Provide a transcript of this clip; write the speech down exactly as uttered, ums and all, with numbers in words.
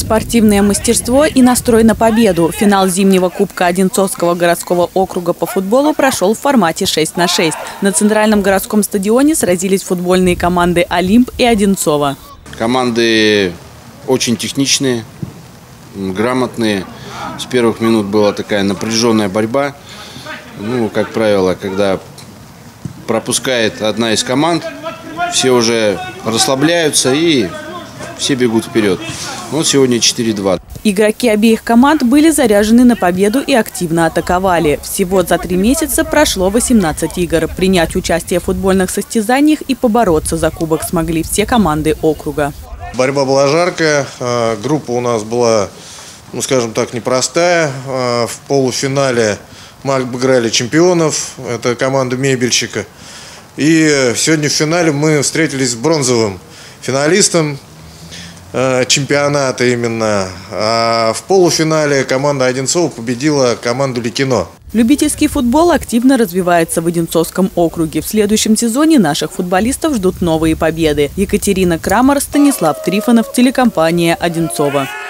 Спортивное мастерство и настрой на победу. Финал зимнего кубка Одинцовского городского округа по футболу прошел в формате шесть на шесть. На центральном городском стадионе сразились футбольные команды «Олимп» и «Одинцово». Команды очень техничные, грамотные. С первых минут была такая напряженная борьба. Ну, как правило, когда пропускает одна из команд, все уже расслабляются и все бегут вперед. Вот сегодня четыре-два. Игроки обеих команд были заряжены на победу и активно атаковали. Всего за три месяца прошло восемнадцать игр. Принять участие в футбольных состязаниях и побороться за кубок смогли все команды округа. Борьба была жаркая. Группа у нас была, ну скажем так, непростая. В полуфинале мы обыграли чемпионов. Это команда «Мебельщика». И сегодня в финале мы встретились с бронзовым финалистом чемпионата именно. А в полуфинале команда Одинцова победила команду Ликино. Любительский футбол активно развивается в Одинцовском округе. В следующем сезоне наших футболистов ждут новые победы. Екатерина Крамер, Станислав Трифонов, телекомпания «Одинцово».